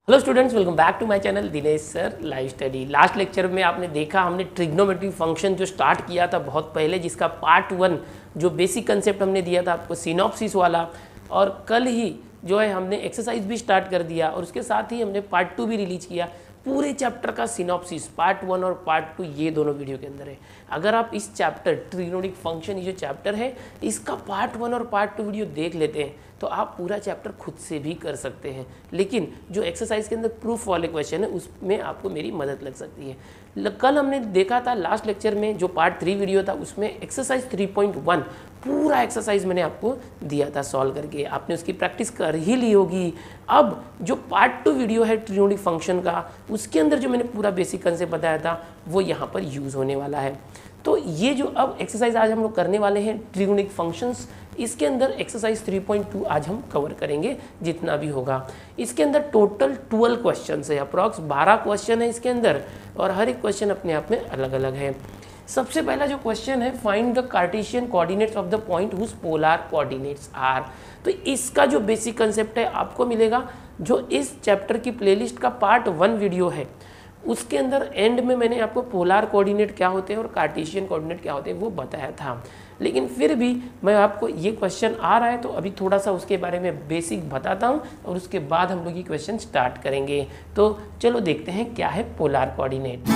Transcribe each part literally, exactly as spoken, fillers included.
Hello students, welcome back to my channel Dinesh sir live study. Last lecture में आपने देखा हमने ट्रिग्नोमेट्री फंक्शन जो स्टार्ट किया था बहुत पहले, जिसका पार्ट वन जो बेसिक कंसेप्ट हमने दिया था आपको सिनॉप्सिस वाला, और कल ही जो है हमने एक्सरसाइज भी स्टार्ट कर दिया और उसके साथ ही हमने पार्ट टू भी रिलीज किया। पूरे चैप्टर का सिनॉप्सिस पार्ट वन और पार्ट टू ये दोनों वीडियो के अंदर है। अगर आप इस चैप्टर ट्रिग्नोमेट्रिक फंक्शन ये जो चैप्टर है इसका पार्ट वन और पार्ट टू वीडियो देख लेते हैं तो आप पूरा चैप्टर खुद से भी कर सकते हैं, लेकिन जो एक्सरसाइज के अंदर प्रूफ वाले क्वेश्चन है उसमें आपको मेरी मदद लग सकती है। कल हमने देखा था लास्ट लेक्चर में जो पार्ट थ्री वीडियो था उसमें एक्सरसाइज थ्री पॉइंट वन पूरा एक्सरसाइज मैंने आपको दिया था सॉल्व करके, आपने उसकी प्रैक्टिस कर ही ली होगी। अब जो पार्ट टू वीडियो है ट्रिग्नोमेट्रिक फंक्शन का, उसके अंदर जो मैंने पूरा बेसिक कंसेप्ट बताया था वो यहाँ पर यूज़ होने वाला है। तो ये जो अब एक्सरसाइज आज हम लोग करने वाले हैं ट्रिग्नोमेट्रिक फंक्शंस, इसके अंदर एक्सरसाइज थ्री पॉइंट टू आज हम कवर करेंगे जितना भी होगा। इसके अंदर टोटल ट्वेल्व क्वेश्चन है, अप्रॉक्स बारह क्वेश्चन है इसके अंदर, और हर एक क्वेश्चन अपने आप में अलग अलग है। सबसे पहला जो क्वेश्चन है, find the cartesian coordinates of the point whose polar coordinates are. तो इसका जो बेसिक कंसेप्ट है आपको मिलेगा जो इस चैप्टर की प्लेलिस्ट का पार्ट वन वीडियो है, उसके अंदर एंड में मैंने आपको पोलर कोऑर्डिनेट क्या होते हैं और कार्टेशियन कोऑर्डिनेट क्या होते हैं वो बताया था। लेकिन फिर भी मैं आपको ये क्वेश्चन आ रहा है तो अभी थोड़ा सा उसके बारे में बेसिक बताता हूँ और उसके बाद हम लोग ये क्वेश्चन स्टार्ट करेंगे। तो चलो देखते हैं क्या है polar coordinate.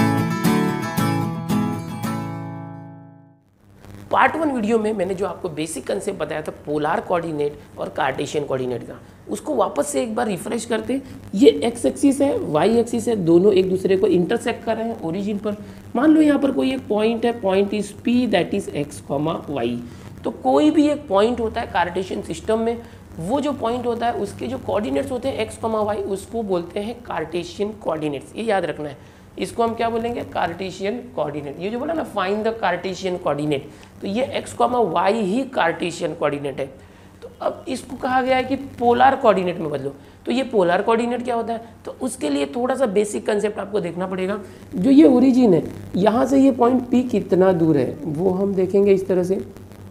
Part one video में मैंने जो आपको बेसिक कंसेप्ट बताया था पोलर कोऑर्डिनेट और कार्टेशियन कोऑर्डिनेट का, उसको वापस से एक बार रिफ्रेश करते। ये एक्स एक्सिस है, वाई एक्सिस है, दोनों एक दूसरे को इंटरसेक्ट कर रहे हैं ओरिजिन पर। मान लो यहाँ पर कोई एक पॉइंट है, point is P that is X comma Y. तो कोई भी एक पॉइंट होता है कार्टेशियन सिस्टम में, वो जो पॉइंट होता है उसके जो कोऑर्डिनेट्स होते हैं एक्स कॉमा वाई, उसको बोलते हैं कार्टेशियन कोऑर्डिनेट्स। ये याद रखना है, इसको हम क्या बोलेंगे, कार्टेशियन कोऑर्डिनेट। ये जो बोला ना फाइंड द कार्टेशियन कोऑर्डिनेट, तो ये एक्स कॉमा वाई ही कार्टेशियन कोऑर्डिनेट है। तो अब इसको कहा गया है कि पोलर कोऑर्डिनेट में बदलो। तो ये पोलर कोऑर्डिनेट क्या होता है, तो उसके लिए थोड़ा सा बेसिक कंसेप्ट आपको देखना पड़ेगा। जो ये ओरिजिन है, यहाँ से ये पॉइंट पी कितना दूर है वो हम देखेंगे इस तरह से।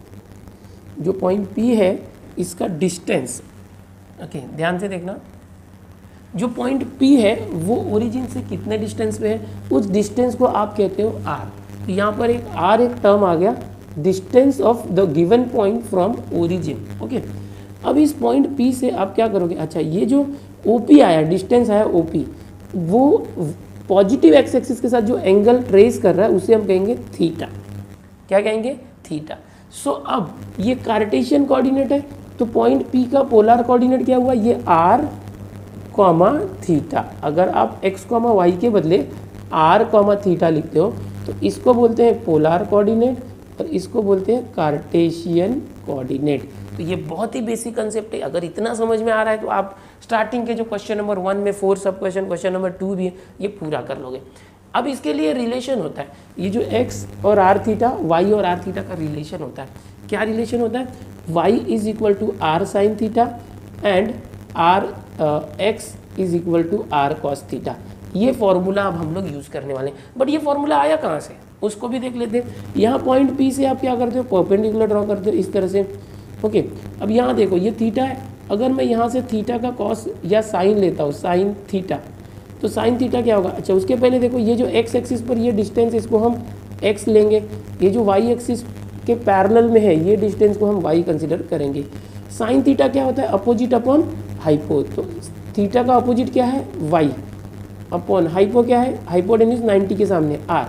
जो पॉइंट पी है इसका डिस्टेंस, ओके ध्यान से देखना, जो पॉइंट P है वो ओरिजिन से कितने डिस्टेंस पे है, उस डिस्टेंस को आप कहते हो R। तो यहाँ पर एक R एक टर्म आ गया, distance of the given point from origin. Okay, अब इस पॉइंट P से आप क्या करोगे, अच्छा ये जो O P आया, डिस्टेंस आया O P, वो पॉजिटिव एक्स एक्सिस के साथ जो एंगल ट्रेस कर रहा है उसे हम कहेंगे थीटा। क्या कहेंगे, थीटा। सो so, अब ये कार्टेशियन कोऑर्डिनेट है, तो पॉइंट P का पोलर कोऑर्डिनेट क्या हुआ, ये R कॉमा थीटा। अगर आप x कॉमा वाई के बदले r कॉमा थीटा लिखते हो तो इसको बोलते हैं पोलर कोऑर्डिनेट और इसको बोलते हैं कार्टेशियन कोऑर्डिनेट। तो ये बहुत ही बेसिक कंसेप्ट है। अगर इतना समझ में आ रहा है तो आप स्टार्टिंग के जो क्वेश्चन नंबर वन में फोर सब क्वेश्चन, क्वेश्चन नंबर टू भी है, ये पूरा कर लोगे। अब इसके लिए रिलेशन होता है, ये जो x और r थीटा, y और r थीटा का रिलेशन होता है। क्या रिलेशन होता है, y is equal to are sine theta and or X is equal to are cos theta. ये फॉर्मूला अब हम लोग यूज़ करने वाले हैं। बट ये फॉर्मूला आया कहाँ से उसको भी देख लेते हैं। यहाँ पॉइंट P से आप क्या करते हो, परपेंडिकुलर ड्रॉ करते हो इस तरह से। ओके, अब यहाँ देखो ये थीटा है, अगर मैं यहाँ से थीटा का कॉस या साइन लेता हूँ, साइन थीटा, तो साइन थीटा क्या होगा। अच्छा उसके पहले देखो ये जो एक्स एक्सिस पर ये डिस्टेंस, इसको हम एक्स लेंगे, ये जो वाई एक्सिस के पैरेलल में है ये डिस्टेंस को हम वाई कंसिडर करेंगे। साइन थीटा क्या होता है, अपोजिट अपॉन हाइपो। तो थीटा का अपोजिट क्या है, वाई अपॉन हाइपो क्या है, हाइपोटेन्यूज नाइन्टी के सामने आर।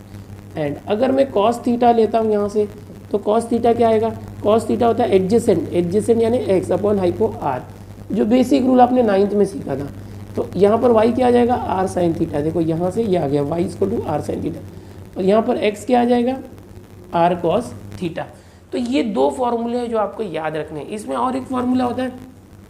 एंड अगर मैं कॉस थीटा लेता हूँ यहाँ से, तो कॉस थीटा क्या आएगा, कॉस थीटा होता है एडजेसेंट, एडजेसेंट यानी एक्स अपॉन हाइपो आर, जो बेसिक रूल आपने नाइन्थ में सीखा था। तो यहाँ पर वाई क्या आ जाएगा, आर साइन थीटा। देखो यहाँ से ये आ गया y equal to are sine theta, और यहाँ पर एक्स क्या आ जाएगा, आर कॉस थीटा। तो ये दो फॉर्मूले हैं जो आपको याद रखने हैं। इसमें और एक फॉर्मूला होता है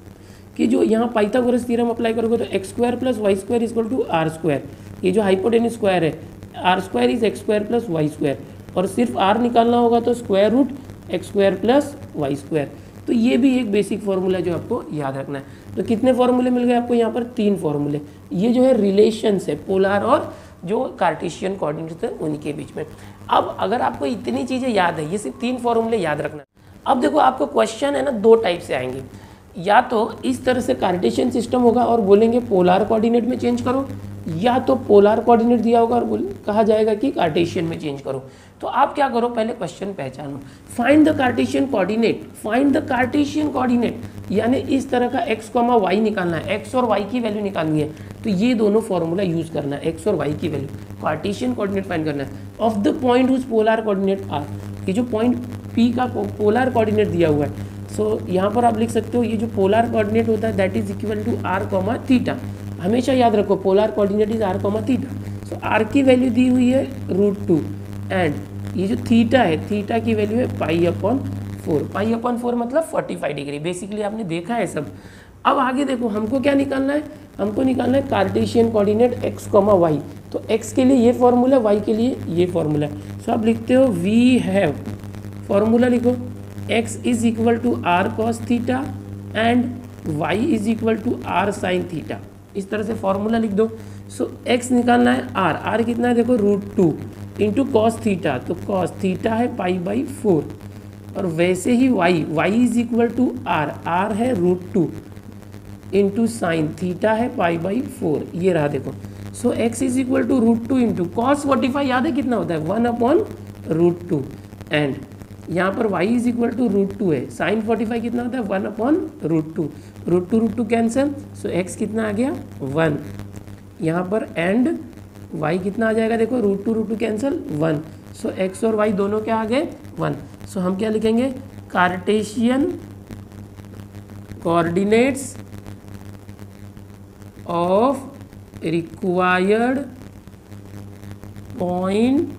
कि जो यहाँ पाइथागोरस थ्योरम अप्लाई करोगे तो x square plus y square equal to r square. ये जो हाइपोटेन्यूज स्क्वायर है, r square is x square plus y square, और सिर्फ आर निकालना होगा तो square root x square plus y square. तो ये भी एक बेसिक फॉर्मूला जो आपको याद रखना है। तो कितने फॉर्मूले मिल गए आपको यहाँ पर, तीन फॉर्मूले। ये जो है रिलेशंस है पोलर और जो कार्टेशियन कोऑर्डिनेट्स है उनके बीच में। अब अगर आपको इतनी चीज़ें याद है, ये सिर्फ तीन फॉर्मूले याद रखना है। अब देखो आपको क्वेश्चन है ना दो टाइप से आएंगे। या तो इस तरह से कार्टेशियन सिस्टम होगा और बोलेंगे पोलार कोऑर्डिनेट में चेंज करो, या तो पोलार कोऑर्डिनेट दिया होगा और बोल कहा जाएगा कि कार्टेशियन में चेंज करो। तो आप क्या करो, पहले क्वेश्चन पहचानो, find the Cartesian coordinate, find the Cartesian coordinate, यानी इस तरह का एक्स कॉमा वाई निकालना है, एक्स और वाई की वैल्यू निकालनी है, तो ये दोनों फॉर्मूला यूज करना है, एक्स और वाई की वैल्यू, कार्टेशियन कोऑर्डिनेट फाइंड करना है of the point whose polar coordinate are, ये जो पॉइंट पी का पोलार कोऑर्डिनेट दिया हुआ है। सो so, यहाँ पर आप लिख सकते हो ये जो पोलार कोऑर्डिनेट होता है that is equal to r comma theta, हमेशा याद रखो polar coordinate is r comma theta. So are की वैल्यू दी हुई है रूट टू एंड ये जो थीटा है, थीटा की वैल्यू है pi upon four, pi upon four मतलब फोर्टी फाइव डिग्री, बेसिकली आपने देखा है सब। अब आगे देखो हमको क्या निकालना है, हमको निकालना है Cartesian coordinate x comma Y, तो एक्स के लिए ये फॉर्मूला, वाई के लिए ये फॉर्मूला। सो आप लिखते हो वी हैव, फॉर्मूला लिखो x is equal to are cos theta and y is equal to are sine theta, इस तरह से फॉर्मूला लिख दो। सो so, x निकालना है r, r कितना है देखो root two into cos theta, तो कॉस थीटा है पाई बाई फोर, और वैसे ही y, y is equal to r, r है root two into sine theta है पाई बाई फोर, ये रहा देखो। So so, x is equal to root two into cos forty five याद है कितना होता है one upon root two, and यहाँ पर y is equal to root two है, साइन फोर्टी फाइव कितना होता है one upon root two, root two root two cancel, so x कितना आ गया वन, यहाँ पर एंड y कितना आ जाएगा देखो root two root two cancel one, so x और y दोनों क्या आ गए वन। सो हम क्या लिखेंगे, Cartesian coordinates of required point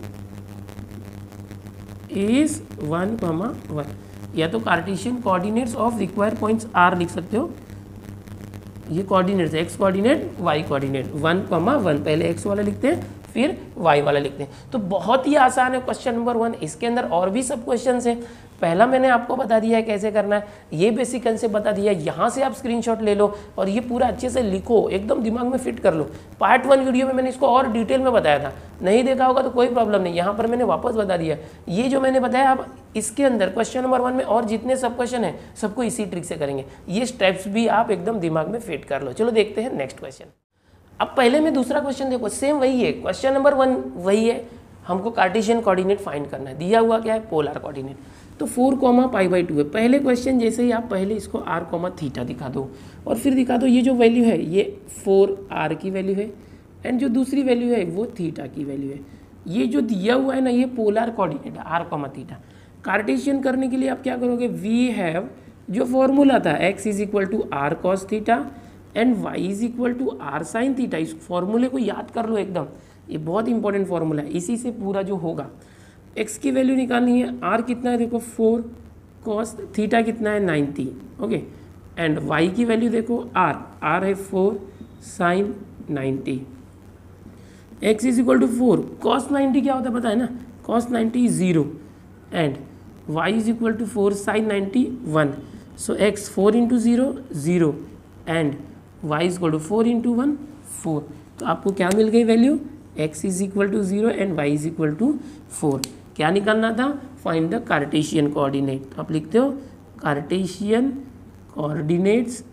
is one comma one, या तो Cartesian coordinates of required points are लिख सकते हो, ये coordinates x coordinate y coordinate, one comma one, पहले एक्स वाला लिखते हैं फिर वाई वाला लिखते हैं। तो बहुत ही आसान है क्वेश्चन नंबर वन, इसके अंदर और भी सब क्वेश्चन हैं, पहला मैंने आपको बता दिया है कैसे करना है, ये बेसिक कंसेप्ट बता दिया है, यहाँ से आप स्क्रीनशॉट ले लो और ये पूरा अच्छे से लिखो, एकदम दिमाग में फिट कर लो। पार्ट वन वीडियो में मैंने इसको और डिटेल में बताया था, नहीं देखा होगा तो कोई प्रॉब्लम नहीं, यहाँ पर मैंने वापस बता दिया। ये जो मैंने बताया अब इसके अंदर क्वेश्चन नंबर वन में और जितने सब क्वेश्चन है सबको इसी ट्रिक से करेंगे, ये स्टेप्स भी आप एकदम दिमाग में फिट कर लो। चलो देखते हैं नेक्स्ट क्वेश्चन। अब पहले में दूसरा क्वेश्चन देखो, सेम वही है, क्वेश्चन नंबर वन वही है, हमको कार्टेशियन कोऑर्डिनेट फाइंड करना है, दिया हुआ क्या है पोलर कोऑर्डिनेट, तो four comma pi by two है। पहले क्वेश्चन जैसे ही आप पहले इसको आर कॉमा थीटा दिखा दो और फिर दिखा दो ये जो वैल्यू है ये फोर आर की वैल्यू है एंड जो दूसरी वैल्यू है वो थीटा की वैल्यू है। ये जो दिया हुआ है ना ये पोलर कोऑर्डिनेट है आर कॉमा थीटा। कार्टेशियन करने के लिए आप क्या करोगे, वी हैव जो फॉर्मूला था x is equal to are cos theta and Y is equal to are sine theta, इस फॉर्मूले को याद कर लो एकदम, ये बहुत इंपॉर्टेंट फॉर्मूला है, इसी से पूरा जो होगा। एक्स की वैल्यू निकालनी है, आर कितना है देखो फोर, कॉस थीटा कितना है नाइन्टी, ओके, एंड वाई की वैल्यू देखो आर, आर है four sine ninety, x is equal to four, cos ninety क्या होता है पता है ना, cos ninety zero and Y is equal to four sine ninety one, so x four into zero zero and Y is equal to four into one four, तो आपको क्या मिल गई value, x is equal to zero and y is equal to four. क्या निकालना था, find the Cartesian coordinate. आप लिखते हो कार्टेशियन कोऑर्डिनेट्स,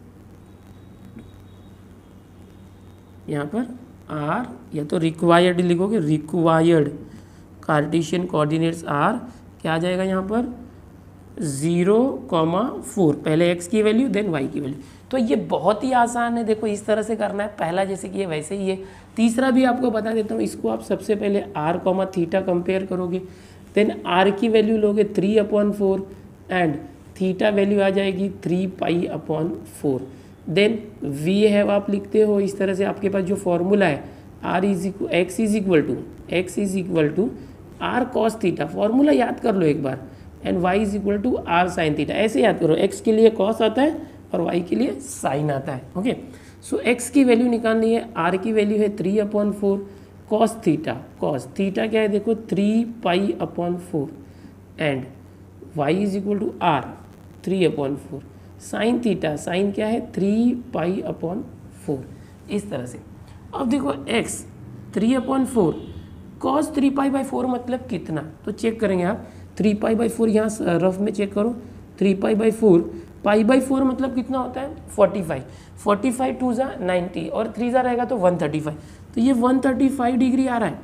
यहाँ पर आर या तो रिक्वायर्ड लिखोगे, रिक्वायर्ड कार्टेशियन कोऑर्डिनेट्स आर क्या आ जाएगा यहाँ पर ज़ीरो कॉमा फोर, पहले x की वैल्यू देन y की वैल्यू। तो ये बहुत ही आसान है, देखो इस तरह से करना है, पहला जैसे कि ये वैसे ही है। तीसरा भी आपको बता देता हूँ, इसको आप सबसे पहले r कॉमा थीटा कंपेयर करोगे, देन r की वैल्यू लोगे three upon four and theta value आ जाएगी three pi upon four, then we have आप लिखते हो इस तरह से, आपके पास जो फॉर्मूला है r is equal x is equal to x is equal to are cos theta, formula याद कर लो एक बार, and y is equal to are sine theta, ऐसे याद करो, x के लिए कॉस आता है और y के लिए साइन आता है, ओके। सो x की वैल्यू निकालनी है, r की वैल्यू है three upon four, cos theta, cos theta क्या है देखो three pi upon four and y is equal to r three upon four, sine theta, sine क्या है थ्री पाई अपॉन फोर, इस तरह से। अब देखो x three upon four, cos three pi by four मतलब कितना, तो चेक करेंगे आप, थ्री पाई बाई फोर यहाँ रफ में चेक करो, three pi by four pi by four मतलब कितना होता है forty five, forty five two ज़ा नाइन्टी और थ्री ज़ा रहेगा तो वन थर्टी फाइव, तो ये वन थर्टी फाइव डिग्री आ रहा है।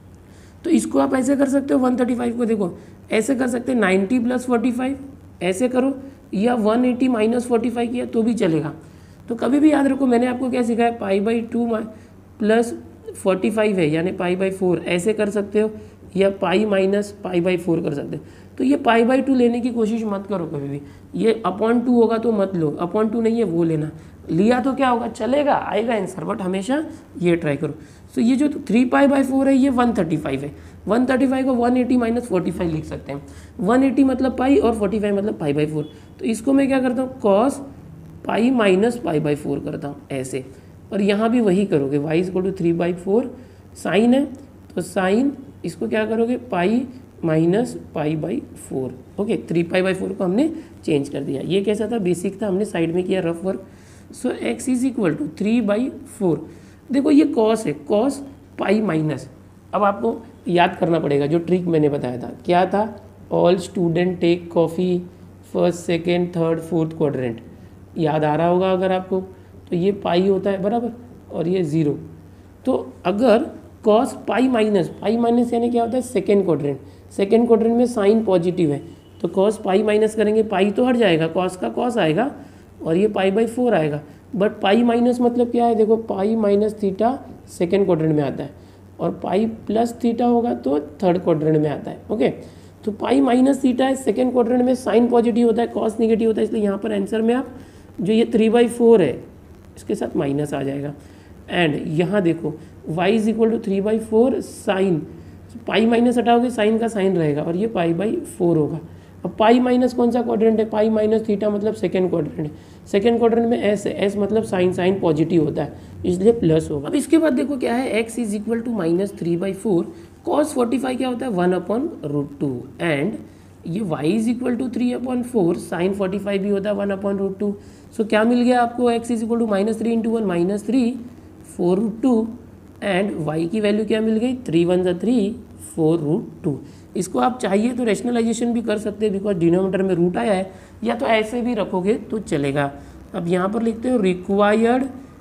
तो इसको आप ऐसे कर सकते हो, वन थर्टी फाइव को देखो ऐसे कर सकते हैं नाइन्टी प्लस फोर्टी फाइव ऐसे करो, या one eighty minus forty five किया तो भी चलेगा। तो कभी भी याद रखो मैंने आपको क्या सिखाया, pi by two plus forty five है यानी पाई बाई फोर ऐसे कर सकते हो, या pi minus pi by four कर सकते हो। तो ये पाई बाई टू लेने की कोशिश मत करो कभी भी, ये अपॉन टू होगा तो मत लो, अपॉन टू नहीं है वो लेना, लिया तो क्या होगा चलेगा आएगा आंसर, बट हमेशा ये ट्राई करो। तो ये जो थ्री पाई बाई फोर है ये वन थर्टी फाइव है, वन थर्टी फाइव को one eighty minus forty five लिख सकते हैं, वन एटी मतलब पाई और फोर्टी फाइव मतलब पाई बाई फोर। तो इसको मैं क्या करता हूँ cos pi minus pi by four करता हूँ ऐसे, और यहाँ भी वही करोगे, y is equal to three by four, sine है तो साइन इसको क्या करोगे pi minus pi by four. Okay, three pi by four को हमने चेंज कर दिया। ये कैसा था बेसिक था, हमने साइड में किया rough work. So x is equal to three by four, देखो ये कॉस है, कॉस पाई माइनस, अब आपको याद करना पड़ेगा जो ट्रिक मैंने बताया था, क्या था, all student take coffee first second third fourth quadrant, याद आ रहा होगा अगर आपको, तो ये पाई होता है बराबर और ये ज़ीरो। तो अगर cos pi minus, pi minus यानी क्या होता है सेकेंड क्वाड्रेंट, सेकेंड क्वाड्रेंट में साइन पॉजिटिव है तो कॉस पाई माइनस करेंगे, पाई तो हट जाएगा, कॉस का कॉस आएगा और ये पाई बाई फोर आएगा, बट पाई माइनस मतलब क्या है, देखो pi minus theta second quadrant में आता है और पाई प्लस थीटा होगा तो थर्ड क्वाड्रेंट में आता है। ओके, तो पाई माइनस थीटा है सेकेंड क्वाड्रेंट में, साइन पॉजिटिव होता है कॉस निगेटिव होता है, इसलिए यहाँ पर आंसर में आप जो ये थ्री बाई फोर है इसके साथ माइनस आ जाएगा। एंड यहाँ देखो y is equal to three by four sine, pi minus हटाओगे साइन का साइन रहेगा और ये पाई बाई फोर होगा। अब पाई माइनस कौन सा क्वाड्रेंट है, पाई माइनस थीटा मतलब सेकेंड क्वाड्रेंट है, सेकेंड क्वाड्रेंट में एस है, एस मतलब साइन, साइन पॉजिटिव होता है इसलिए प्लस होगा। अब इसके बाद देखो क्या है, x is equal to minus three by four, cos forty five क्या होता है one upon root two, and ये y is equal to three upon four, sine forty five भी होता है one upon root two. So क्या मिल गया आपको, x is equal to minus three into one minus three four root two, and y की value क्या मिल गई, थ्री वन ज़ा थ्री फोर रूट टू। इसको आप चाहिए तो रैशनलाइजेशन भी कर सकते हैं बिकॉज डिनोमिनेटर में रूट आया है, या तो ऐसे भी रखोगे तो चलेगा। अब यहाँ पर लिखते हो रिक्वायर्ड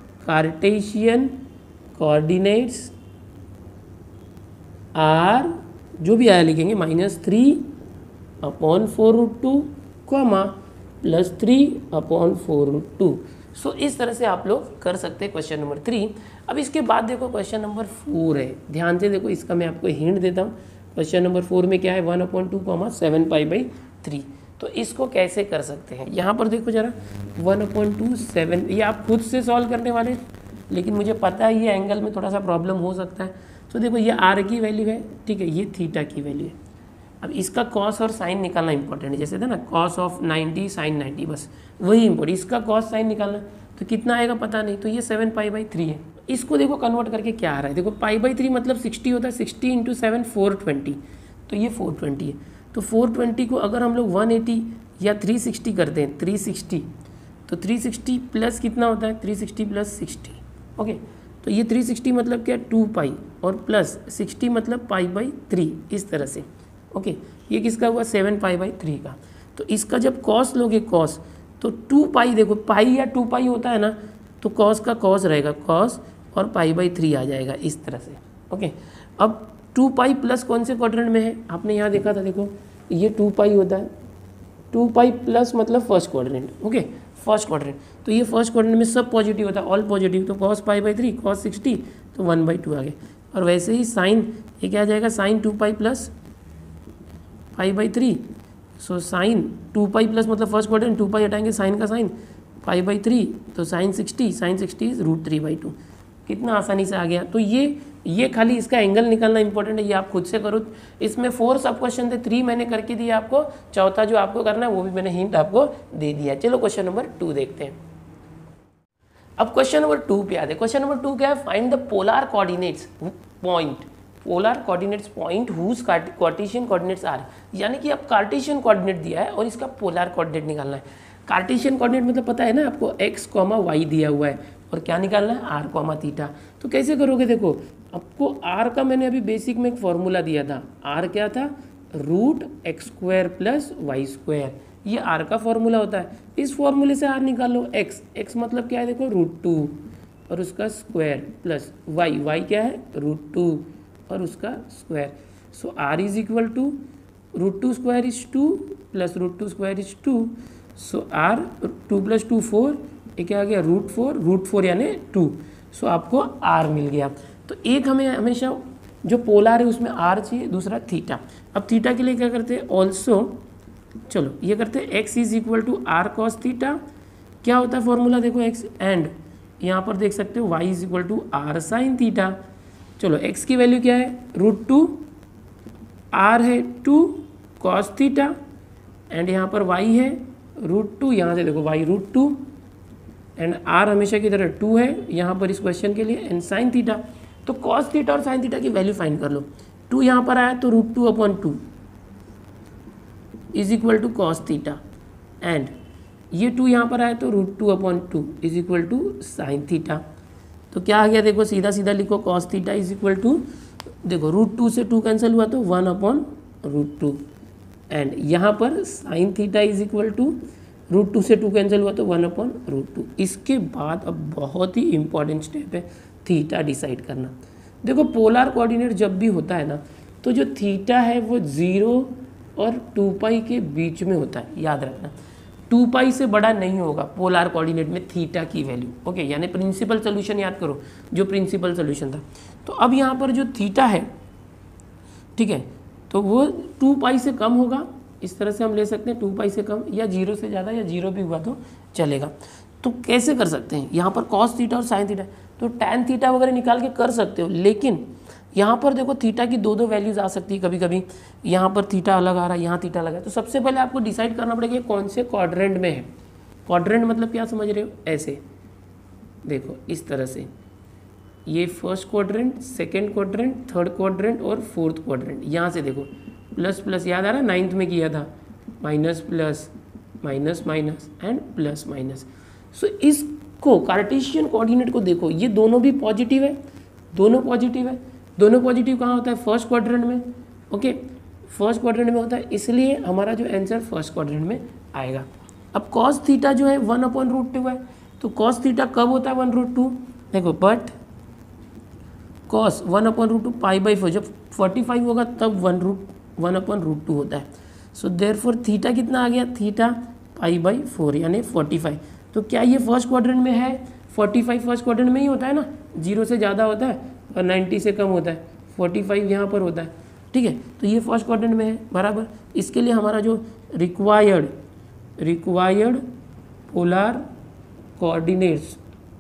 कार्टेशियन कोऑर्डिनेट्स आर, जो भी आया लिखेंगे minus three upon four root two comma plus three upon four root two. So इस तरह से आप लोग कर सकते हैं क्वेश्चन नंबर थ्री। अब इसके बाद देखो क्वेश्चन नंबर फोर है, ध्यान से देखो, इसका मैं आपको हिंट देता हूँ। क्वेश्चन नंबर फोर में क्या है, one upon two comma seven pi by three. तो इसको कैसे कर सकते हैं, यहाँ पर देखो जरा, वन अपॉन टू सेवन, ये आप खुद से सॉल्व करने वाले, लेकिन मुझे पता है ये एंगल में थोड़ा सा प्रॉब्लम हो सकता है। तो देखो ये आर की वैल्यू है, ठीक है, ये थीटा की वैल्यू है। अब इसका कॉस और साइन निकालना इंपॉर्टेंट है, जैसे था ना cos of ninety sine ninety, बस वही इंपॉर्टेंट, इसका कॉस साइन निकालना, तो कितना आएगा पता नहीं, तो ये सेवन पाई बाई थ्री है। इसको देखो कन्वर्ट करके क्या आ रहा है, देखो पाई बाई थ्री मतलब सिक्सटी होता है, sixty into seven four twenty, तो ये फोर ट्वेंटी है। तो फोर ट्वेंटी को अगर हम लोग वन एटी या थ्री सिक्सटी करते हैं, थ्री सिक्सटी, तो थ्री सिक्सटी प्लस कितना होता है, three sixty plus sixty. Okay, तो ये थ्री सिक्सटी मतलब क्या, टू पाई, और प्लस सिक्सटी मतलब पाई बाई थ्री, इस तरह से। ओके okay, ये किसका हुआ, सेवन पाई बाई थ्री का। तो इसका जब कॉस लोगे कॉस, तो टू पाई, देखो पाई या टू पाई होता है ना, तो कॉस का कॉस रहेगा कॉस और पाई बाई थ्री आ जाएगा इस तरह से। ओके okay, अब टू पाई प्लस कौन से क्वाड्रेंट में है, आपने यहाँ देखा था, देखो ये टू पाई होता है, टू पाई प्लस मतलब first quadrant. Okay, first quadrant, तो ये फर्स्ट क्वाड्रेंट में सब पॉजिटिव होता है, ऑल पॉजिटिव, तो cos pi by three, cos sixty, तो वन बाई टू आ गया। और वैसे ही साइन, ये क्या आ जाएगा, sine two pi plus pi by three, so sine two pi plus मतलब फर्स्ट क्वाड्रेंट, टू पाई हटाएंगे साइन का साइन, पाई बाई थ्री, तो sign sixty, sine sixty is root three by two. कितना आसानी से आ गया। तो ये ये खाली इसका एंगल निकालना इंपॉर्टेंट है, ये आप खुद से करो। इसमें फोर सब क्वेश्चन थे, थ्री मैंने करके दिया आपको, चौथा जो आपको करना है वो भी मैंने हिंट आपको दे दिया। चलो क्वेश्चन नंबर टू देखते हैं। अब क्वेश्चन नंबर टू पे आते हैं। क्वेश्चन नंबर टू क्या है, find the polar coordinates point, polar coordinates point whose Cartesian coordinates are, यानी कि अब कार्टेशियन कोऑर्डिनेट दिया है और इसका पोलर कोऑर्डिनेट निकालना है। कार्टेशियन कोऑर्डिनेट मतलब पता है ना आपको, एक्स कॉमा वाई दिया हुआ है और क्या निकालना है, आर कॉमा थीटा। तो कैसे करोगे, देखो आपको आर का मैंने अभी बेसिक में एक फॉर्मूला दिया था, आर क्या था, root x square plus y square, ये आर का फॉर्मूला होता है। इस फॉर्मूले से आर निकाल लो। एक्स एक्स मतलब क्या है देखो रूट टू और उसका स्क्वायर प्लस वाई वाई क्या है रूट टू और उसका square. So are is equal to root two square is two plus root two square is two. So r two plus two four, ये क्या आ गया रूट फोर, रूट फोर यानी two. So आपको r मिल गया। तो एक हमें हमेशा जो पोलर है उसमें आर चाहिए, दूसरा थीटा। अब थीटा के लिए क्या करते हैं ऑल्सो, चलो ये करते हैं x is equal to are cos theta. क्या होता है फॉर्मूला देखो एक्स, एंड यहाँ पर देख सकते हो y is equal to are sine theta. चलो एक्स की वैल्यू क्या है रूट टू, आर है टू कॉस थीटा एंड यहाँ पर वाई है रूट टू, यहाँ से देखो y root two and r हमेशा की तरह टू है यहाँ पर इस क्वेश्चन के लिए, एंड साइन थीटा। तो कॉस थीटा और साइन थीटा की वैल्यू फाइंड कर लो। टू यहाँ पर आया तो root two upon two is equal to cos theta, and ये टू यहाँ पर आया तो root two upon two is equal to sine theta. तो क्या आ गया देखो, सीधा सीधा लिखो cos theta is equal to, देखो रूट टू से टू कैंसिल हुआ तो one upon root two, and यहाँ पर sine theta is equal to root two से टू कैंसिल हुआ तो वन अपॉन रूट टू। इसके बाद अब बहुत ही इंपॉर्टेंट स्टेप है थीटा डिसाइड करना। देखो पोलर कोऑर्डिनेट जब भी होता है ना, तो जो थीटा है वो ज़ीरो और टू पाई के बीच में होता है, याद रखना। टू पाई से बड़ा नहीं होगा पोलर कोऑर्डिनेट में थीटा की वैल्यू, ओके। यानी प्रिंसिपल सोल्यूशन याद करो, जो प्रिंसिपल सोल्यूशन था। तो अब यहाँ पर जो थीटा है, ठीक है, तो वो टू पाई से कम होगा, इस तरह से हम ले सकते हैं टू पाई से कम, या जीरो से ज़्यादा, या जीरो भी हुआ तो चलेगा। तो कैसे कर सकते हैं, यहाँ पर कॉस थीटा और साइन थीटा, तो टैन थीटा वगैरह निकाल के कर सकते हो, लेकिन यहाँ पर देखो थीटा की दो दो वैल्यूज आ सकती है कभी कभी। यहाँ पर थीटा अलग आ रहा है, यहाँ थीटा अलग है। तो सबसे पहले आपको डिसाइड करना पड़ेगा कौन से क्वाड्रेंट में है। क्वाड्रेंट मतलब क्या समझ रहे हो, ऐसे देखो इस तरह से, ये first quadrant, second quadrant, third quadrant और फोर्थ क्वाड्रेंट। यहाँ से देखो प्लस प्लस, याद आ रहा है नाइन्थ में किया था, minus plus minus minus and plus minus. So इसको कार्टेशियन कोऑर्डिनेट को देखो, ये दोनों भी पॉजिटिव है, दोनों पॉजिटिव है। दोनों पॉजिटिव कहाँ होता है, फर्स्ट क्वाड्रेंट में, ओके, फर्स्ट क्वाड्रेंट में होता है, इसलिए हमारा जो आंसर फर्स्ट क्वाड्रेंट में आएगा। अब कॉस थीटा जो है वन अपॉन रूट टू है, तो कॉस थीटा कब होता है वन रूट टू, देखो but cos one upon root two pi by four, जब फोर्टी फाइव होगा तब one root one upon root two होता है। सो देयर फोर थीटा कितना आ गया, थीटा पाई बाई फोर यानी फोर्टी फाइव। तो क्या ये फर्स्ट क्वाड्रेंट में है, फोर्टी फाइव फर्स्ट क्वाड्रेंट में ही होता है ना, जीरो से ज़्यादा होता है और नाइन्टी से कम होता है, फोर्टी फाइव यहाँ पर होता है, ठीक है। तो ये फर्स्ट क्वाड्रेंट में है बराबर। इसके लिए हमारा जो required required polar coordinates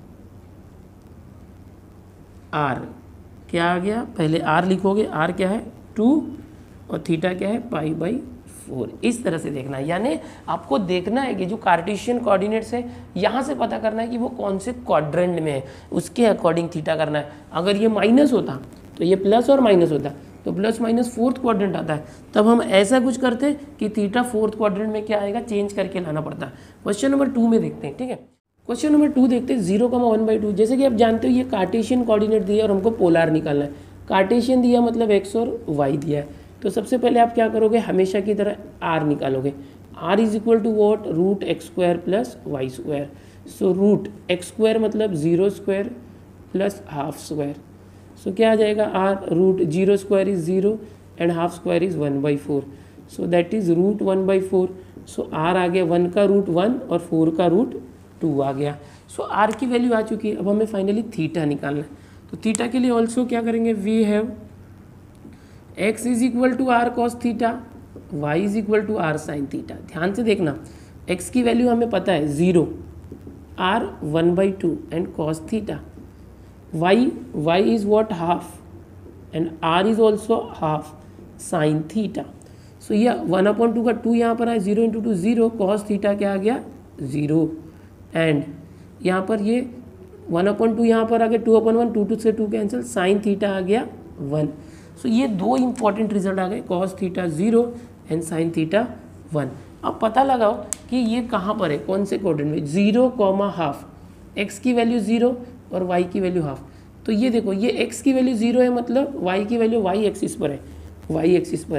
are क्या आ गया, पहले आर लिखोगे, आर क्या है टू और थीटा क्या है पाई बाई फोर। इस तरह से देखना है, यानी आपको देखना है कि जो कार्टेशियन कोऑर्डिनेट्स है यहाँ से पता करना है कि वो कौन से क्वाड्रेंट में है, उसके अकॉर्डिंग थीटा करना है। अगर ये माइनस होता तो ये प्लस और माइनस होता, तो प्लस माइनस फोर्थ क्वाड्रेंट आता है, तब हम ऐसा कुछ करते कि थीटा फोर्थ क्वाड्रेंट में क्या आएगा, चेंज करके लाना पड़ता है। क्वेश्चन नंबर टू में देखते हैं, ठीक है। क्वेश्चन नंबर टू देखते हैं, zero comma one by to. जैसे कि आप जानते हो ये कार्टेशियन कोऑर्डिनेट दिया और हमको पोलर निकालना है। कार्टेशियन दिया मतलब एक्स और वाई दिया है, तो सबसे पहले आप क्या करोगे, हमेशा की तरह आर निकालोगे। R is equal to what, root x square plus y square. So root x square मतलब zero square plus half square. So क्या आ जाएगा, r root zero square is zero and half square is one by four, so that is root one by four. So r आ गया one का रूट one और four का रूट टू आ गया। सो so, आर की वैल्यू आ चुकी है। अब हमें फाइनली थीटा निकालना है, तो थीटा के लिए ऑल्सो क्या करेंगे, we have x is equal to are cos theta, y is equal to are sine theta. ध्यान से देखना, x की वैल्यू हमें पता है zero, r one by two and cos theta, y y is what half and r is also half sine theta. So ये one upon two का two यहाँ पर है, zero into two zero, cos theta क्या आ गया zero, and यहाँ पर ये वन अपॉइंट टू यहाँ पर आ गया, two upon one, two two से टू कैंसिल, साइन थीटा आ गया वन। सो so, ये दो इंपॉर्टेंट रिजल्ट आ गए, cos theta zero and sine theta one. अब पता लगाओ कि ये कहाँ पर है, कौन से क्वाड्रेंट में, जीरो कॉमा हाफ, एक्स की वैल्यू जीरो और वाई की वैल्यू हाफ। तो ये देखो, ये एक्स की वैल्यू जीरो है मतलब वाई की वैल्यू वाई एक्सिस पर है, वाई एक्सिस पर है,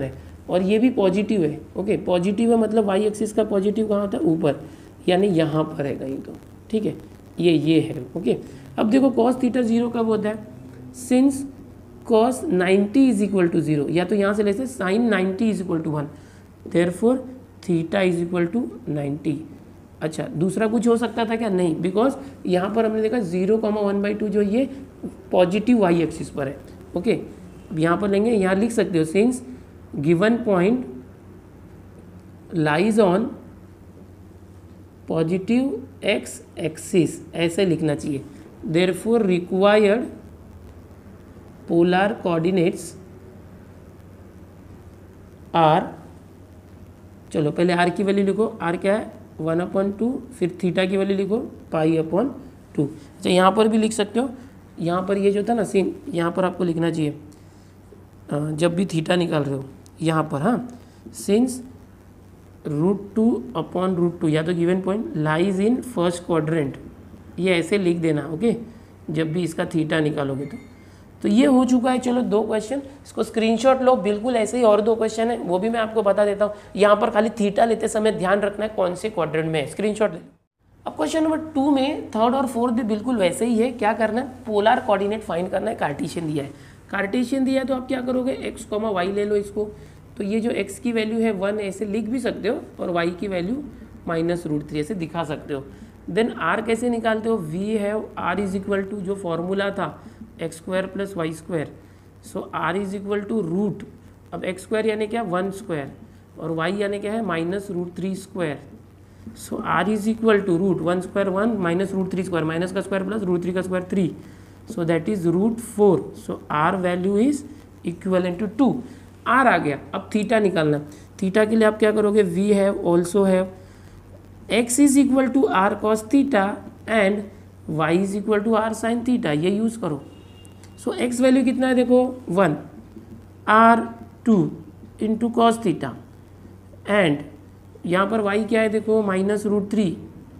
और ये भी पॉजिटिव है। ओके, पॉजिटिव है मतलब वाई एक्सिस का पॉजिटिव कहाँ होता है, ऊपर, यानी यहाँ पर है कहीं तो, ठीक है, ये ये है। ओके, अब देखो कॉस थीटा जीरो कब होता है, since cos ninety is equal to zero, या तो यहाँ से लेते sine ninety is equal to one, therefore theta is equal to ninety. अच्छा, दूसरा कुछ हो सकता था क्या, नहीं, बिकॉज यहाँ पर हमने देखा zero comma one by two जो ये पॉजिटिव वाई एक्सिस पर है। ओके, अब यहाँ पर लेंगे, यहाँ लिख सकते हो since given point lies on positive x axis, ऐसे लिखना चाहिए, therefore required polar coordinates are, चलो पहले आर की वैल्यू लिखो, आर क्या है वन अपॉन टू, फिर थीटा की वैल्यू लिखो पाई अपॉन टू। अच्छा, यहाँ पर भी लिख सकते हो, यहाँ पर ये जो था ना सिन, यहाँ पर आपको लिखना चाहिए जब भी थीटा निकाल रहे हो यहाँ पर, हाँ, since root two upon root two, या तो given point lies in first quadrant, ये ऐसे लिख देना। ओके, जब भी इसका थीटा निकालोगे तो तो ये हो चुका है। चलो दो क्वेश्चन, इसको स्क्रीनशॉट लो, बिल्कुल ऐसे ही और दो क्वेश्चन है, वो भी मैं आपको बता देता हूँ। यहाँ पर खाली थीटा लेते समय ध्यान रखना है कौन से क्वाड्रेंट में है, स्क्रीनशॉट ले लो। अब क्वेश्चन नंबर टू में थर्ड और फोर्थ भी बिल्कुल वैसे ही है। क्या करना है, पोलर कोऑर्डिनेट फाइंड करना है। कार्टेशियन दिया है, कार्टेशियन दिया है तो आप क्या करोगे, एक्स कॉमा वाई ले लो इसको, तो ये जो एक्स की वैल्यू है वन ऐसे लिख भी सकते हो, और वाई की वैल्यू माइनस रूट थ्री ऐसे दिखा सकते हो। देन आर कैसे निकालते हो, वी है आर इज इक्वल टू जो फॉर्मूला था x square plus y square, so are is equal to root, अब एक्स स्क्वायर यानी क्या वन स्क्वायर, और वाई यानी क्या है minus root three square, so are is equal to root one square one minus root three square, minus का square plus root three का square three, so that is root four, so r value is equal to two. R आ गया, अब theta निकालना। Theta के लिए आप क्या करोगे, we have also have x is equal to are cos theta and Y is equal to are sine theta, ये यूज़ करो। सो so, एक्स वैल्यू कितना है देखो one, r two into cos theta, and यहाँ पर y क्या है देखो minus root three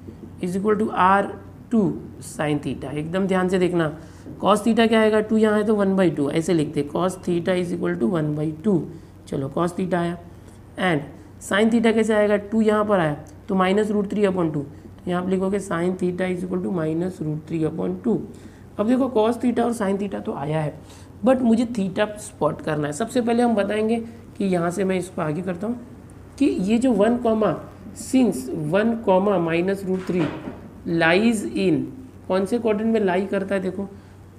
is equal to r two sine theta. एकदम ध्यान से देखना, कॉस थीटा क्या आएगा, टू यहाँ है तो वन बाई टू, ऐसे लिखते cos theta is equal to one by two. चलो कॉस थीटा आया, एंड साइन थीटा कैसे आएगा, टू यहाँ पर आया तो minus root three upon two, तो यहाँ आप लिखोगे sine theta is equal to minus root three upon two. अब देखो कॉस थीटा और साइन थीटा तो आया है, बट मुझे थीटा स्पॉट करना है। सबसे पहले हम बताएंगे कि यहाँ से मैं इसको आगे करता हूँ कि ये जो one comma since one comma minus root three lies in, कौन से क्वाड्रेंट में लाई करता है देखो,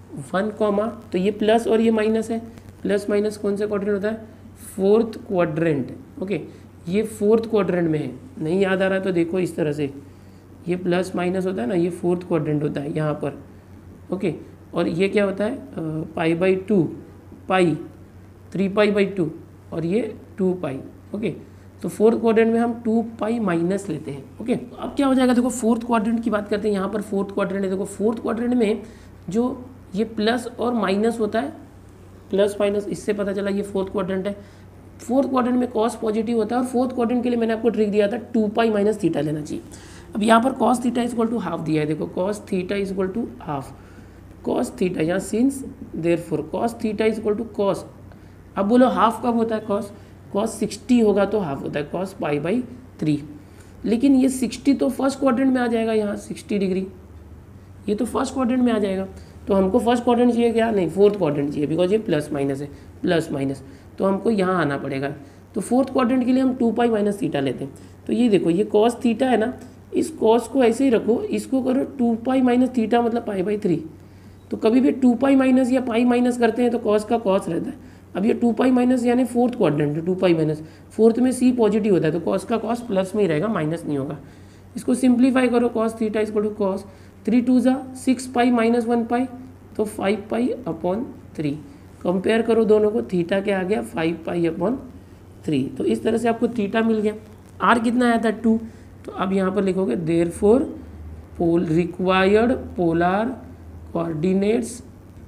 वन कॉमा, तो ये प्लस और ये माइनस है, प्लस माइनस कौन सा क्वाड्रेंट होता है, फोर्थ क्वाड्रेंट। ओके, ये फोर्थ क्वाड्रेंट में है, नहीं याद आ रहा तो देखो इस तरह से, ये प्लस माइनस होता है ना, ये फोर्थ क्वाड्रेंट होता है यहाँ पर। ओके, और ये क्या होता है pi by two, pi three pi by two, और ये टू पाई। ओके, तो फोर्थ क्वाड्रेंट में हम टू पाई माइनस लेते हैं। ओके, अब क्या हो जाएगा देखो, फोर्थ क्वाड्रेंट की बात करते हैं, यहाँ पर फोर्थ क्वाड्रेंट है। देखो फोर्थ क्वाड्रेंट में जो ये प्लस और माइनस होता है, प्लस माइनस, इससे पता चला ये फोर्थ क्वाड्रेंट है। फोर्थ क्वाड्रेंट में कॉस पॉजिटिव होता है, और फोर्थ क्वाड्रेंट के लिए मैंने आपको ट्रिक दिया था टू पाई माइनस थीटा लेना चाहिए। अब यहाँ पर cos theta is equal to half दिया है, देखो cos theta is equal to half, cos theta यहाँ since therefore cos theta is equal to cos, अब बोलो हाफ कब होता है कॉस, कॉस सिक्सटी होगा तो हाफ होता है कॉस पाई बाई थ्री, लेकिन ये सिक्सटी तो फर्स्ट क्वाड्रेंट में आ जाएगा, यहाँ सिक्सटी डिग्री ये तो फर्स्ट क्वाड्रेंट में आ जाएगा, तो हमको फर्स्ट क्वाड्रेंट चाहिए क्या, नहीं फोर्थ क्वाड्रेंट चाहिए, बिकॉज ये प्लस माइनस है, प्लस माइनस, तो हमको यहाँ आना पड़ेगा। तो फोर्थ क्वाड्रेंट के लिए हम टू पाई माइनस थीटा लेते हैं। तो ये देखो ये कॉस थीटा है ना, इस कॉस को ऐसे ही रखो, इसको करो टू पाई माइनस थीटा मतलब पाई बाई थ्री, तो कभी भी टू पाई माइनस या पाई माइनस करते हैं तो कॉस का कॉस रहता है। अब ये टू पाई माइनस यानी fourth quadrant, two pi minus, fourth में सी पॉजिटिव होता है तो कॉस का कॉस प्लस में ही रहेगा, माइनस नहीं होगा। इसको सिंप्लीफाई करो, cos theta is equal to cos three two ज़ा six pi minus one pi, तो five pi upon three. Compare करो दोनों को, थीटा क्या आ गया फाइव पाई अपॉन थ्री। तो इस तरह से आपको थीटा मिल गया। आर कितना आया था टू, तो अब यहाँ पर लिखोगे therefore pole required polar coordinates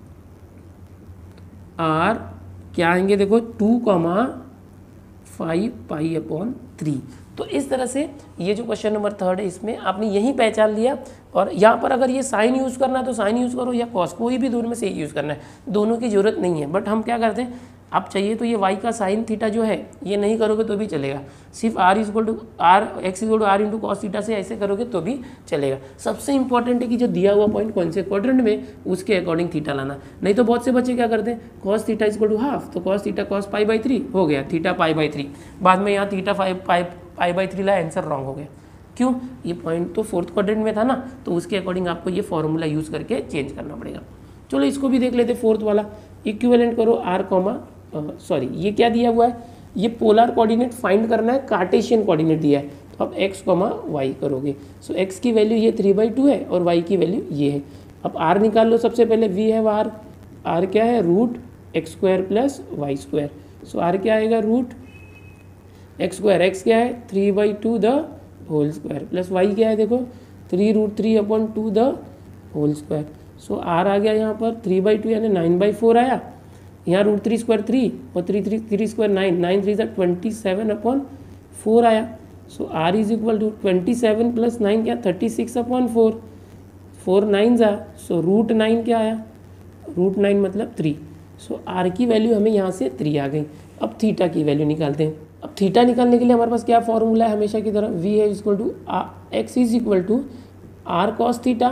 are क्या आएंगे देखो two comma five pi upon three. तो इस तरह से ये जो क्वेश्चन नंबर थर्ड है इसमें आपने यही पहचान लिया। और यहाँ पर अगर ये साइन यूज़ करना है तो साइन यूज़ करो, या कॉस, कोई भी दोनों में से यूज़ करना है, दोनों की ज़रूरत नहीं है। बट हम क्या करते हैं आप चाहिए तो ये y का साइन थीटा जो है ये नहीं करोगे तो भी चलेगा, सिर्फ r is equal to r x equal to r into cos theta से ऐसे करोगे तो भी चलेगा। सबसे इंपॉर्टेंट है कि जो दिया हुआ पॉइंट कौन से क्वाड्रेंट में उसके अकॉर्डिंग थीटा लाना, नहीं तो बहुत से बच्चे क्या करते हैं cos theta is equal to half, तो cos theta cos pi by three हो गया, थीटा पाई बाई थ्री, बाद में यहाँ theta five pi pi by three लाया, आंसर रॉन्ग हो गया। क्यों? ये पॉइंट तो फोर्थ क्वाड्रेंट में था ना, तो उसके अकॉर्डिंग आपको ये फॉर्मूला यूज़ करके चेंज करना पड़ेगा। चलो इसको भी देख लेते फोर्थ वाला, इक्विवेलेंट करो आर कॉमा सॉरी ये क्या दिया हुआ है, ये पोलर कोऑर्डिनेट फाइंड करना है, कार्टेशियन कोऑर्डिनेट दिया है, तो आप एक्स कॉमा वाई करोगे। सो एक्स की वैल्यू ये थ्री बाई टू है और वाई की वैल्यू ये है। अब आर निकाल लो, सबसे पहले वी है आर, आर क्या है root x square plus y square. So r क्या आएगा रूट एक्स स्क्वायर, एक्स क्या है three by two the whole square plus y क्या है देखो three root three upon two the whole square. So r आ गया यहाँ पर थ्री बाई टू यानी नाइन बाई फोर आया, यहाँ रूट थ्री स्क्वायर थ्री और three three three square nine, nine three सा ट्वेंटी सेवन अपॉन फोर आया। So are is equal to twenty seven plus nine क्या thirty six upon four, four nine जा, so root nine क्या आया root nine मतलब three. So are की value हमें यहाँ से थ्री आ गई। अब थीटा की वैल्यू निकालते हैं। अब थीटा निकालने के लिए हमारे पास क्या फॉर्मूला है हमेशा की तरह, वी है equal to x is equal to are cos theta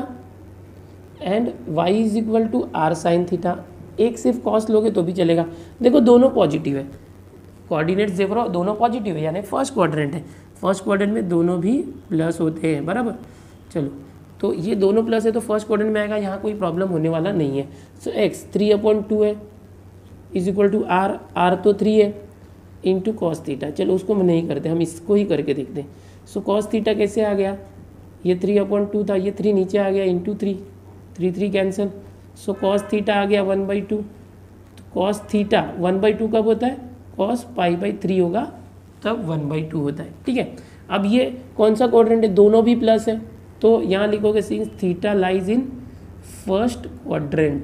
and Y is equal to are sine theta. एक सिर्फ कॉस लोगे तो भी चलेगा। देखो दोनों पॉजिटिव है, कोऑर्डिनेट्स देख रहे हो दोनों पॉजिटिव है, यानी फर्स्ट क्वाड्रेंट है, फर्स्ट क्वाड्रेंट में दोनों भी प्लस होते हैं बराबर। चलो तो ये दोनों प्लस है तो फर्स्ट क्वाड्रेंट में आएगा, यहाँ कोई प्रॉब्लम होने वाला नहीं है। So X three upon two है is equal to R, R तो थ्री है इंटू कॉस थीटा। चलो उसको हम नहीं करते, हम इसको ही करके देखते हैं। सो कॉस थीटा कैसे आ गया, ये थ्री अपॉन टू था, ये थ्री नीचे आ गया into three, three three cancel. So cos theta आ गया वन बाई टू, तो cos theta one by two कब होता है, कॉस पाई बाई थ्री होगा तब वन बाई टू होता है। ठीक है, अब ये कौन सा क्वाड्रेंट है, दोनों भी प्लस है, तो यहाँ लिखोगे since theta lies in first quadrant,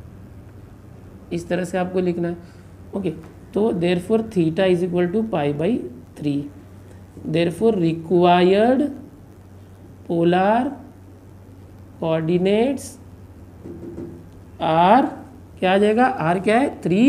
इस तरह से आपको लिखना है। ओके, तो therefore theta is equal to pi by three, therefore required polar coordinates are क्या आ जाएगा, आर क्या है three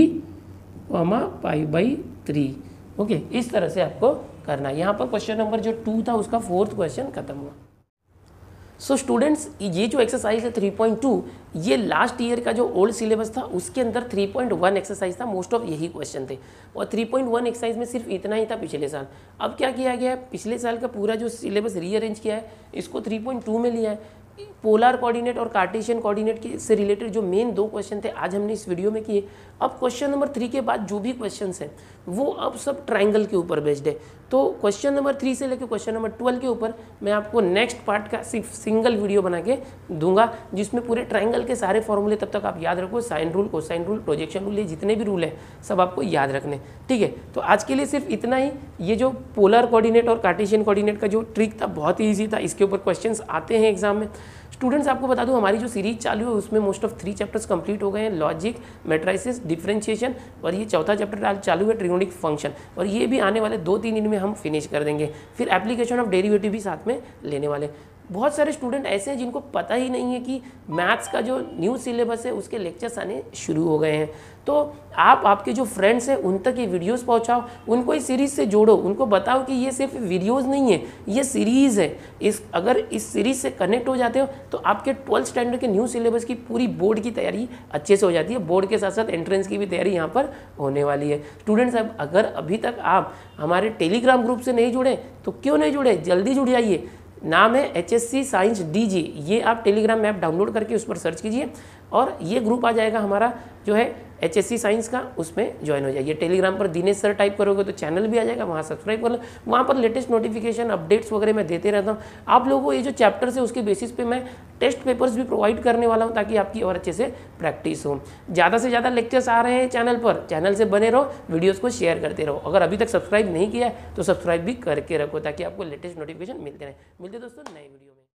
comma pi by three. Okay, इस तरह से आपको करना है। यहाँ पर क्वेश्चन नंबर जो टू था उसका फोर्थ क्वेश्चन खत्म हुआ। सो so स्टूडेंट्स, ये जो एक्सरसाइज है थ्री पॉइंट टू, ये लास्ट ईयर का जो ओल्ड सिलेबस था उसके अंदर थ्री पॉइंट वन एक्सरसाइज था, मोस्ट ऑफ यही क्वेश्चन थे, और थ्री पॉइंट वन एक्सरसाइज में सिर्फ इतना ही था पिछले साल। अब क्या किया गया है, पिछले साल का पूरा जो सिलेबस रीअरेंज किया है इसको थ्री पॉइंट टू में लिया है। पोलर कोऑर्डिनेट और कार्टेशियन कोऑर्डिनेट के से रिलेटेड जो मेन दो क्वेश्चन थे आज हमने इस वीडियो में किए। अब क्वेश्चन नंबर थ्री के बाद जो भी क्वेश्चंस हैं वो अब सब ट्रायंगल के ऊपर बेस्ड है। तो क्वेश्चन नंबर थ्री से लेकर क्वेश्चन नंबर ट्वेल्व के ऊपर मैं आपको नेक्स्ट पार्ट का सिर्फ सिंगल वीडियो बना के दूंगा, जिसमें पूरे ट्रायंगल के सारे फॉर्मूले तब तक आप याद रखो, sine rule, cosine rule, projection rule, ये जितने भी रूल है सब आपको याद रखने। ठीक है, तो आज के लिए सिर्फ इतना ही। ये जो पोलर कोऑर्डिनेट और कार्टेशियन कोऑर्डिनेट का जो ट्रिक था बहुत ही ईजी था, इसके ऊपर क्वेश्चन आते हैं एग्जाम में। स्टूडेंट्स, आपको बता दूं हमारी जो सीरीज चालू है उसमें most of three chapters complete हो गए हैं, लॉजिक, मैट्रिसेस, डिफरेंशिएशन, और ये चौथा चैप्टर आज चालू है ट्रिगोनोमेट्रिक फंक्शन, और ये भी आने वाले दो तीन दिन में हम फिनिश कर देंगे। फिर एप्लीकेशन ऑफ डेरिवेटिव भी साथ में लेने वाले। बहुत सारे स्टूडेंट ऐसे हैं जिनको पता ही नहीं है कि मैथ्स का जो न्यू सिलेबस है उसके लेक्चर्स आने शुरू हो गए हैं। तो आप आपके जो फ्रेंड्स हैं उन तक ये वीडियोस पहुंचाओ, उनको इस सीरीज़ से जोड़ो, उनको बताओ कि ये सिर्फ वीडियोस नहीं है, ये सीरीज़ है। इस अगर इस सीरीज़ से कनेक्ट हो जाते हो तो आपके ट्वेल्थ स्टैंडर्ड के न्यू सिलेबस की पूरी बोर्ड की तैयारी अच्छे से हो जाती है। बोर्ड के साथ साथ एंट्रेंस की भी तैयारी यहाँ पर होने वाली है। स्टूडेंट्स, अब अगर अभी तक आप हमारे टेलीग्राम ग्रुप से नहीं जुड़े तो क्यों नहीं जुड़े, जल्दी जुड़ जाइए। नाम है H S C science D G, ये आप टेलीग्राम ऐप डाउनलोड करके उस पर सर्च कीजिए और ये ग्रुप आ जाएगा हमारा जो है एच एस सी साइंस का, उसमें ज्वाइन हो जाइए। टेलीग्राम पर दिनेश सर टाइप करोगे तो चैनल भी आ जाएगा, वहाँ सब्सक्राइब कर लो। वहाँ पर लेटेस्ट नोटिफिकेशन, अपडेट्स वगैरह मैं देते रहता हूँ। आप लोगों को ये जो चैप्टर्स है उसके बेसिस पे मैं टेस्ट पेपर्स भी प्रोवाइड करने वाला हूँ ताकि आपकी और अच्छे से प्रैक्टिस हो। ज़्यादा से ज़्यादा लेक्चर्स आ रहे हैं चैनल पर, चैनल से बने रहो, वीडियोज़ को शेयर करते रहो। अगर अभी तक सब्सक्राइब नहीं किया है तो सब्सक्राइब भी करके रखो ताकि आपको लेटेस्ट नोटिफिकेशन मिलते रहे। मिलते दोस्तों नए वीडियो।